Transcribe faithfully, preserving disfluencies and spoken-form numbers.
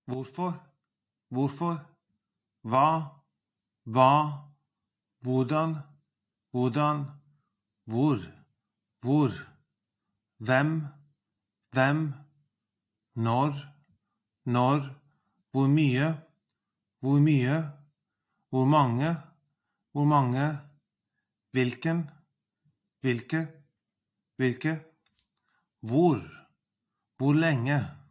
Hvorfor? Hvorfor? Hva? Hva? Hvordan? Hvordan? Hvor? Hvor? Hvem? Hvem? Når? Når? Hvor mye? Hvor mye? Hvor mange? Hvor mange? Hvilken? Hvilke? Hvilke? Hvor? Hvor lenge?